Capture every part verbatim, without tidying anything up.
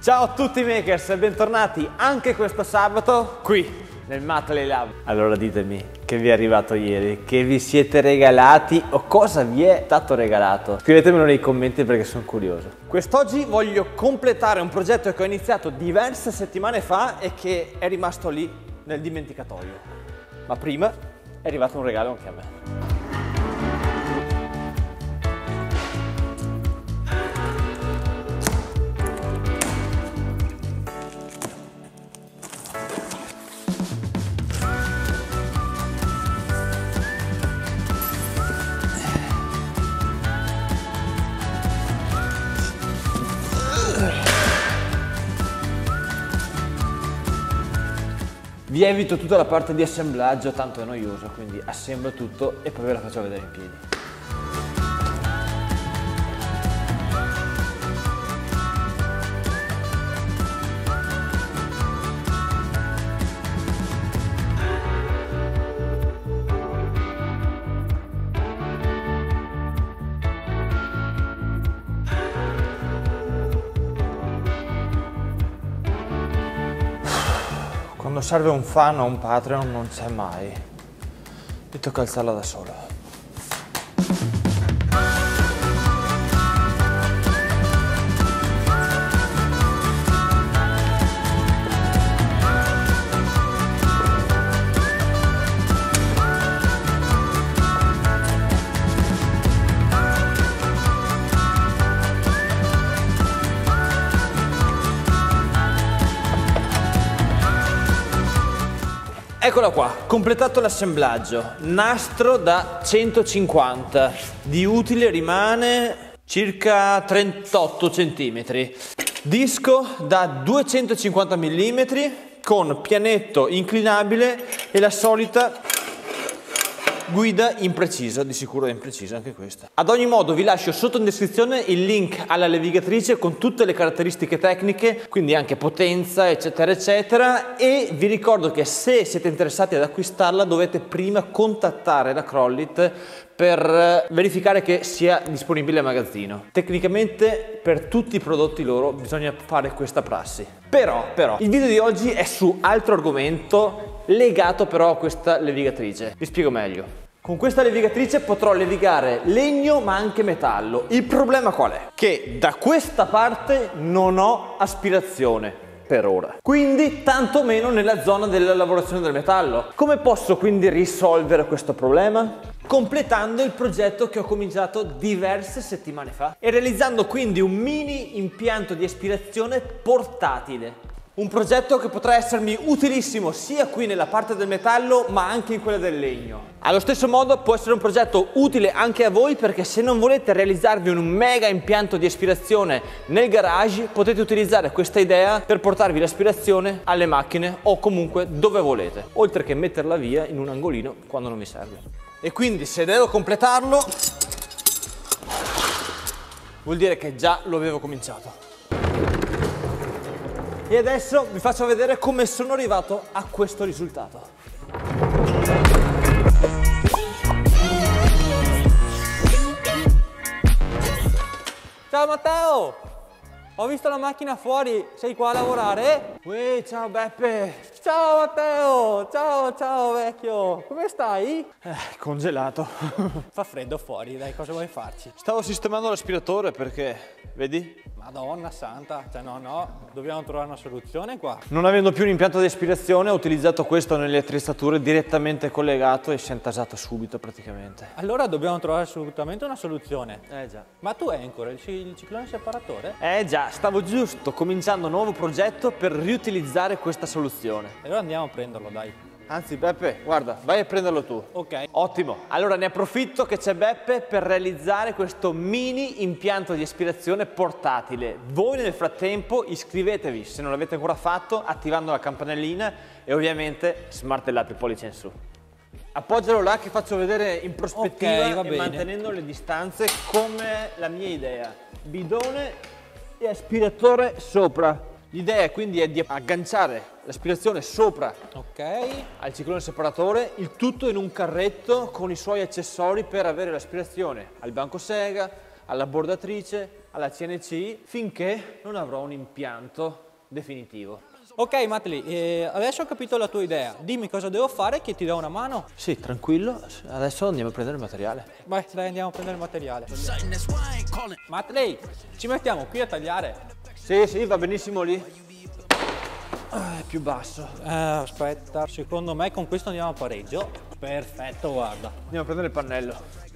Ciao a tutti makers e bentornati anche questo sabato qui nel Matley Lab. Allora ditemi, che vi è arrivato ieri? Che vi siete regalati o cosa vi è stato regalato? Scrivetemelo nei commenti perché sono curioso. Quest'oggi voglio completare un progetto che ho iniziato diverse settimane fa e che è rimasto lì nel dimenticatoio. Ma prima è arrivato un regalo anche a me. Vi evito tutta la parte di assemblaggio, tanto è noioso, quindi assemblo tutto e poi ve la faccio vedere in piedi. Quando serve un fan o un Patreon non c'è mai. Mi tocca alzarla da solo. Eccola qua, completato l'assemblaggio, nastro da centocinquanta, di utile rimane circa trentotto centimetri, disco da duecentocinquanta millimetri con pianetto inclinabile e la solita guida imprecisa, di sicuro è imprecisa anche questa. Ad ogni modo vi lascio sotto in descrizione il link alla levigatrice con tutte le caratteristiche tecniche, quindi anche potenza eccetera eccetera, e vi ricordo che se siete interessati ad acquistarla dovete prima contattare la Crollit per verificare che sia disponibile al magazzino. Tecnicamente per tutti i prodotti loro bisogna fare questa prassi. Però, però, il video di oggi è su altro argomento legato però a questa levigatrice. Vi spiego meglio. Con questa levigatrice potrò levigare legno ma anche metallo. Il problema qual è? Che da questa parte non ho aspirazione per ora, quindi tantomeno nella zona della lavorazione del metallo. Come posso quindi risolvere questo problema? Completando il progetto che ho cominciato diverse settimane fa e realizzando quindi un mini impianto di aspirazione portatile. Un progetto che potrà essermi utilissimo sia qui nella parte del metallo ma anche in quella del legno. Allo stesso modo può essere un progetto utile anche a voi, perché se non volete realizzarvi un mega impianto di aspirazione nel garage potete utilizzare questa idea per portarvi l'aspirazione alle macchine o comunque dove volete, oltre che metterla via in un angolino quando non vi serve. E quindi se devo completarlo vuol dire che già lo avevo cominciato. E adesso vi faccio vedere come sono arrivato a questo risultato. Ciao Matteo! Ho visto la macchina fuori, sei qua a lavorare? Uè, ciao Beppe! Ciao Matteo! Ciao, ciao vecchio! Come stai? Eh, congelato. Fa freddo fuori, dai, cosa vuoi farci? Stavo sistemando l'aspiratore perché, vedi? Madonna santa, cioè no, no, dobbiamo trovare una soluzione qua. Non avendo più un impianto di aspirazione ho utilizzato questo nelle attrezzature direttamente collegato e si è intasato subito praticamente. Allora dobbiamo trovare assolutamente una soluzione. Eh già. Ma tu hai ancora il, il ciclone separatore? Eh già, stavo giusto cominciando un nuovo progetto per riutilizzare questa soluzione. E allora andiamo a prenderlo, dai. Anzi Beppe, guarda, vai a prenderlo tu. Ok. Ottimo, allora ne approfitto che c'è Beppe per realizzare questo mini impianto di aspirazione portatile. Voi nel frattempo iscrivetevi se non l'avete ancora fatto attivando la campanellina e ovviamente smartellate il pollice in su. Appoggialo là che faccio vedere in prospettiva okay, va e bene. mantenendo le distanze come la mia idea. Bidone e aspiratore sopra. L'idea quindi è di agganciare l'aspirazione sopra ok. al ciclone separatore, il tutto in un carretto con i suoi accessori per avere l'aspirazione al banco sega, alla bordatrice, alla C N C finché non avrò un impianto definitivo. Ok Matli, eh, adesso ho capito la tua idea, dimmi cosa devo fare che ti do una mano. Sì, tranquillo, adesso andiamo a prendere il materiale. Vai, dai, andiamo a prendere il materiale. Matli, ci mettiamo qui a tagliare. Sì, sì, va benissimo lì. Ah, è più basso. Eh, aspetta, secondo me con questo andiamo a pareggio. Perfetto, guarda. Andiamo a prendere il pannello.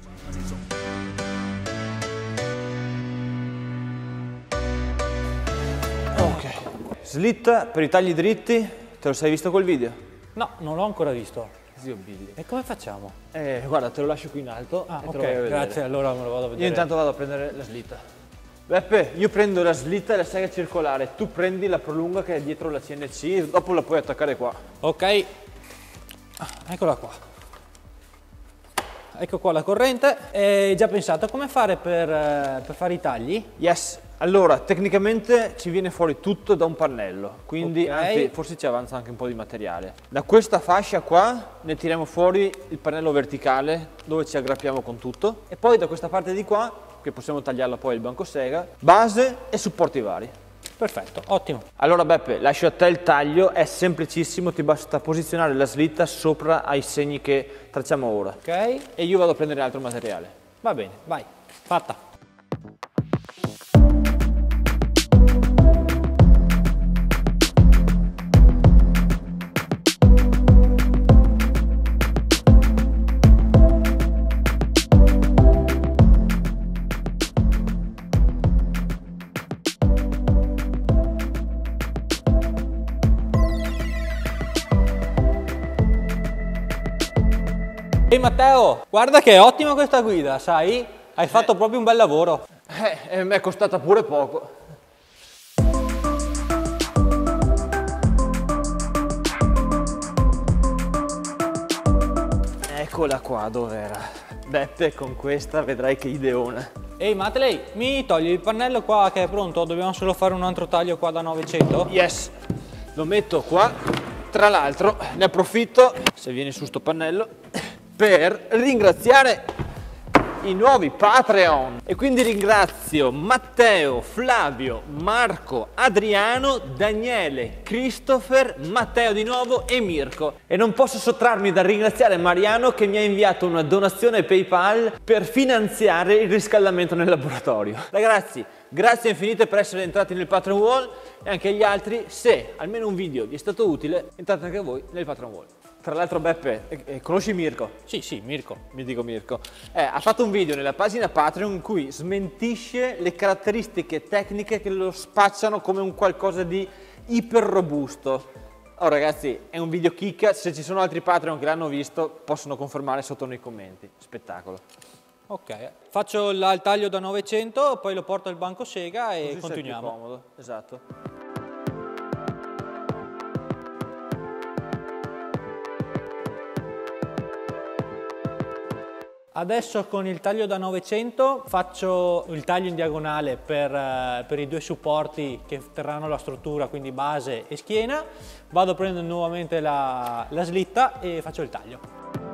Ok. Slitta per i tagli dritti. Te lo sei visto quel video? No, non l'ho ancora visto. Zio Billy. E come facciamo? Eh, guarda, te lo lascio qui in alto. Ah, e ok, te lo vai a vedere. grazie, allora me lo vado a vedere. Io intanto vado a prendere la slitta. Beppe, io prendo la slitta e la sega circolare, tu prendi la prolunga che è dietro la C N C, dopo la puoi attaccare qua. Ok, eccola qua. Ecco qua la corrente. Hai già pensato a come fare per, eh, per fare i tagli? Yes. Allora, tecnicamente ci viene fuori tutto da un pannello, quindi Okay. anzi, forse ci avanza anche un po' di materiale. Da questa fascia qua ne tiriamo fuori il pannello verticale dove ci aggrappiamo con tutto e poi da questa parte di qua, che possiamo tagliarla poi il banco sega, base e supporti vari. Perfetto, ottimo. Allora Beppe, lascio a te il taglio, è semplicissimo, ti basta posizionare la slitta sopra ai segni che tracciamo ora. Ok, E io vado a prendere altro materiale. va bene, vai, fatta. Ehi Matteo, guarda che è ottima questa guida, sai? Hai fatto proprio un bel lavoro. Eh, e mi è costata pure poco. Eccola qua, dov'era? Beppe, con questa vedrai che ideone. Ehi Matley, mi togli il pannello qua che è pronto? Dobbiamo solo fare un altro taglio qua da novecento? Yes, lo metto qua. Tra l'altro ne approfitto, se vieni su sto pannello, per ringraziare i nuovi Patreon. E quindi ringrazio Matteo, Flavio, Marco, Adriano, Daniele, Christopher, Matteo di nuovo e Mirko. E non posso sottrarmi dal ringraziare Mariano che mi ha inviato una donazione PayPal per finanziare il riscaldamento nel laboratorio. Ragazzi, grazie infinite per essere entrati nel Patreon Wall e anche agli altri. Se almeno un video vi è stato utile, entrate anche voi nel Patreon Wall. Tra l'altro Beppe, eh, eh, conosci Mirko? Sì, sì, Mirko. Mi dico Mirko. Eh, ha fatto un video nella pagina Patreon in cui smentisce le caratteristiche tecniche che lo spacciano come un qualcosa di iper robusto. Oh ragazzi, è un video chicca, se ci sono altri Patreon che l'hanno visto possono confermare sotto nei commenti. Spettacolo. Ok, faccio il il taglio da novecento, poi lo porto al banco sega e Così continuiamo. sei più comodo, esatto. Adesso con il taglio da novecento faccio il taglio in diagonale per, eh, per i due supporti che terranno la struttura, quindi base e schiena. Vado a prendere nuovamente la, la slitta e faccio il taglio.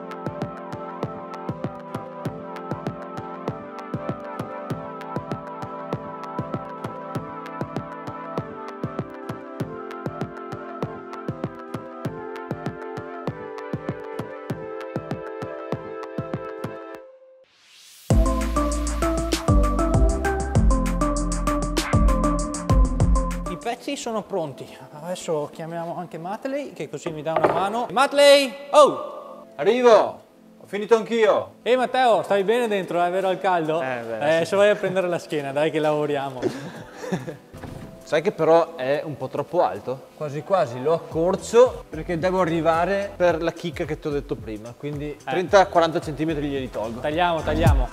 I pezzi sono pronti, adesso chiamiamo anche Matley che così mi dà una mano. Matley! Oh! Arrivo! Ho finito anch'io! Ehi Matteo, stai bene dentro, è vero al caldo? Eh, beh, eh sì. se vai a prendere la schiena, dai che lavoriamo. Sai che però è un po' troppo alto? Quasi quasi lo accorcio perché devo arrivare per la chicca che ti ho detto prima, quindi trenta quaranta centimetri glieli tolgo. Tagliamo, tagliamo.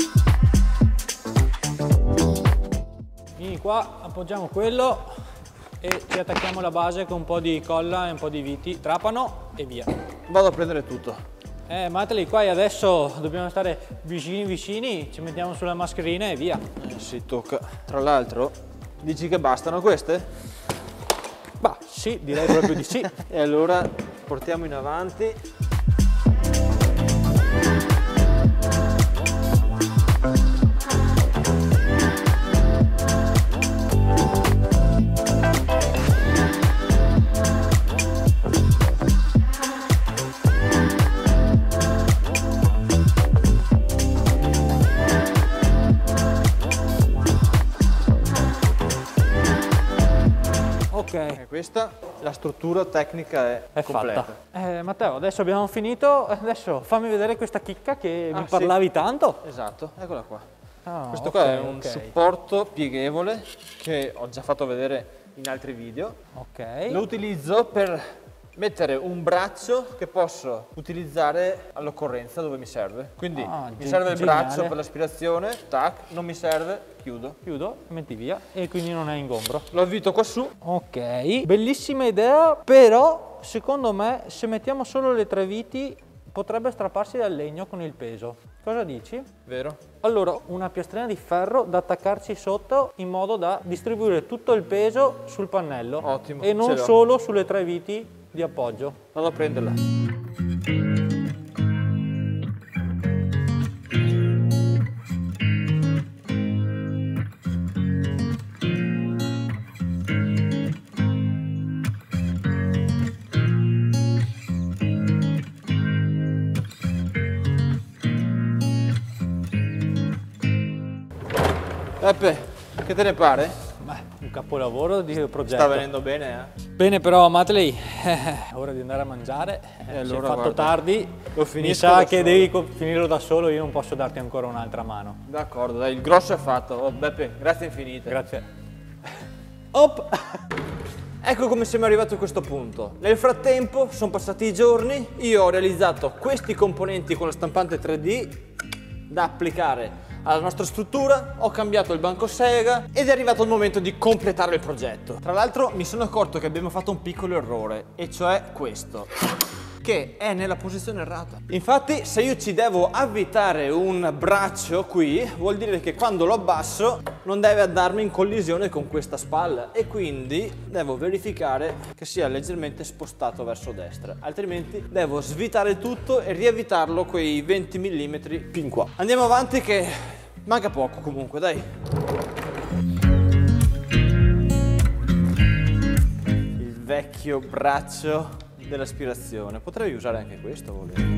Vieni qua, appoggiamo quello e ci attacchiamo la base con un po' di colla e un po' di viti, trapano e via. Vado a prendere tutto. Eh, Matley, qua adesso dobbiamo stare vicini vicini, ci mettiamo sulla mascherina e via. Eh, si tocca. Tra l'altro, dici che bastano queste? Bah, sì, direi proprio di sì. E allora portiamo in avanti. questa la struttura tecnica è, è completa. Fatta. Eh, Matteo, adesso abbiamo finito, adesso fammi vedere questa chicca che ah, mi parlavi sì. tanto. Esatto, eccola qua. Oh, questo okay, qua è un okay. supporto pieghevole che ho già fatto vedere in altri video. Ok. Lo utilizzo per mettere un braccio che posso utilizzare all'occorrenza dove mi serve. Quindi ah, mi serve il geniale. braccio per l'aspirazione, tac, non mi serve, chiudo. Chiudo, metti via e quindi non è ingombro. Lo avvito qua su. Ok, bellissima idea, però secondo me se mettiamo solo le tre viti potrebbe strapparsi dal legno con il peso. Cosa dici? Vero. Allora, una piastrina di ferro da attaccarci sotto in modo da distribuire tutto il peso sul pannello. Ottimo. E non solo sulle tre viti di appoggio. Vado a prenderla. Peppe, che te ne pare? Beh, un capolavoro di progetto. Sta venendo bene, eh? Bene però, Matley, eh, ora di andare a mangiare, eh, allora, si è fatto guarda, tardi, lo mi sa che solo. Devi finirlo da solo, io non posso darti ancora un'altra mano. D'accordo, dai, il grosso è fatto. Oh, Beppe, grazie infinite. Grazie. Op! Ecco come siamo arrivati a questo punto. Nel frattempo sono passati i giorni, io ho realizzato questi componenti con la stampante tre D da applicare alla nostra struttura, ho cambiato il banco sega ed è arrivato il momento di completare il progetto. Tra l'altro mi sono accorto che abbiamo fatto un piccolo errore, e cioè questo, che è nella posizione errata. Infatti se io ci devo avvitare un braccio qui, vuol dire che quando lo abbasso non deve andarmi in collisione con questa spalla, e quindi devo verificare che sia leggermente spostato verso destra, altrimenti devo svitare tutto e riavvitarlo quei venti millimetri fin qua. Andiamo avanti che manca poco comunque, dai. Il vecchio braccio dell'aspirazione, potrei usare anche questo, volevo.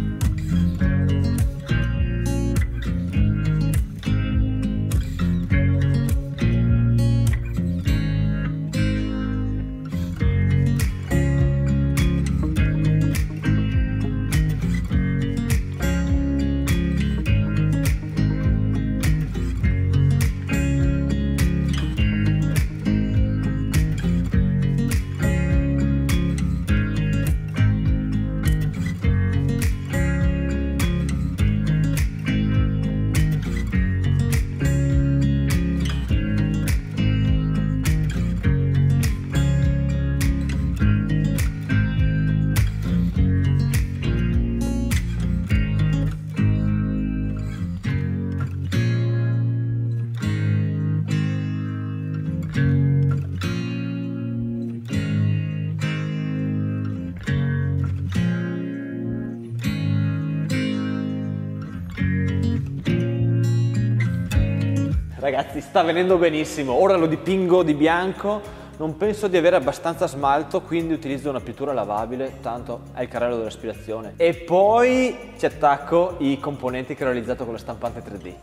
Ragazzi, sta venendo benissimo, ora lo dipingo di bianco, non penso di avere abbastanza smalto, quindi utilizzo una pittura lavabile, tanto è il carrello dell'aspirazione. E poi ci attacco i componenti che ho realizzato con la stampante tre D.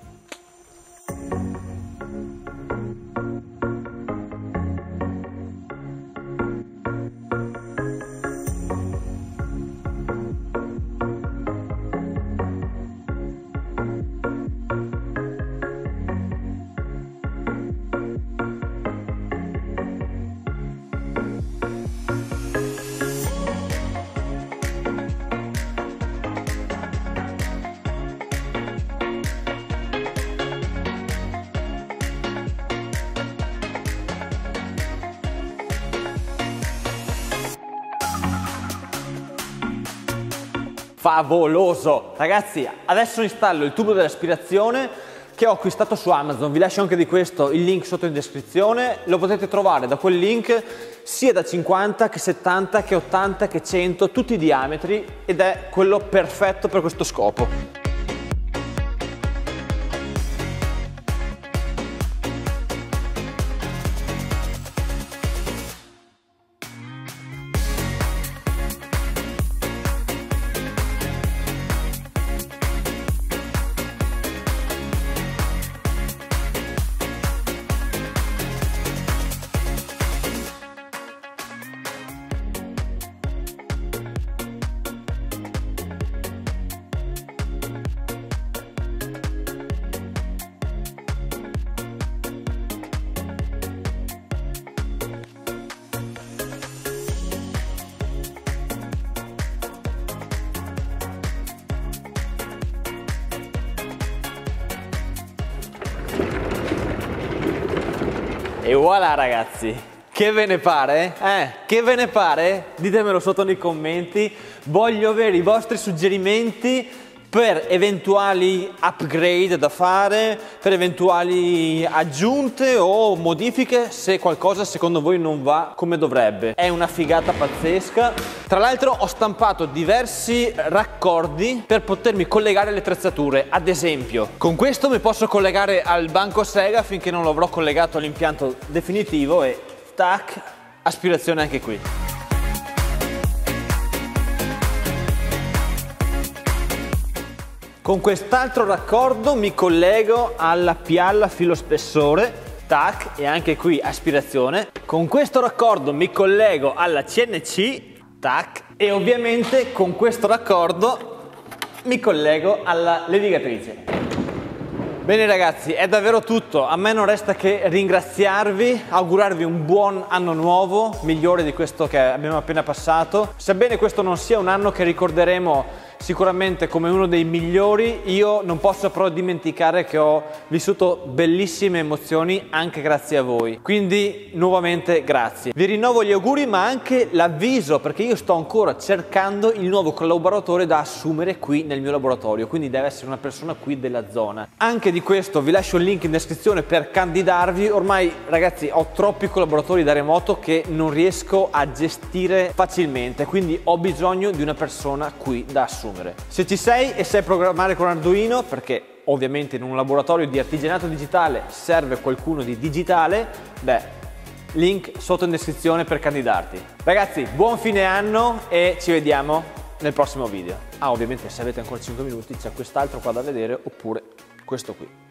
Favoloso! Ragazzi, adesso installo il tubo dell'aspirazione che ho acquistato su Amazon, vi lascio anche di questo il link sotto in descrizione, lo potete trovare da quel link sia da cinquanta che settanta che ottanta che cento, tutti i diametri, ed è quello perfetto per questo scopo. E voilà ragazzi, che ve ne pare? Eh, che ve ne pare? Ditemelo sotto nei commenti, voglio avere i vostri suggerimenti per eventuali upgrade da fare, per eventuali aggiunte o modifiche se qualcosa secondo voi non va come dovrebbe. È una figata pazzesca. Tra l'altro ho stampato diversi raccordi per potermi collegare alle attrezzature. Ad esempio, con questo mi posso collegare al banco Sega finché non l'avrò collegato all'impianto definitivo e tac, aspirazione anche qui. Con quest'altro raccordo mi collego alla pialla filo spessore, tac, e anche qui aspirazione. Con questo raccordo mi collego alla C N C, tac, e ovviamente con questo raccordo mi collego alla levigatrice. Bene ragazzi, è davvero tutto. A me non resta che ringraziarvi, augurarvi un buon anno nuovo, migliore di questo che abbiamo appena passato. Sebbene questo non sia un anno che ricorderemo sicuramente come uno dei migliori, io non posso però dimenticare che ho vissuto bellissime emozioni anche grazie a voi, quindi nuovamente grazie. Vi rinnovo gli auguri ma anche l'avviso, perché io sto ancora cercando il nuovo collaboratore da assumere qui nel mio laboratorio, quindi deve essere una persona qui della zona. Anche di questo vi lascio il link in descrizione per candidarvi. Ormai ragazzi ho troppi collaboratori da remoto che non riesco a gestire facilmente, quindi ho bisogno di una persona qui da assumere. Se ci sei e sai programmare con Arduino, perché ovviamente in un laboratorio di artigianato digitale serve qualcuno di digitale, beh, link sotto in descrizione per candidarti. Ragazzi, buon fine anno e ci vediamo nel prossimo video. Ah, ovviamente se avete ancora cinque minuti c'è quest'altro qua da vedere oppure questo qui.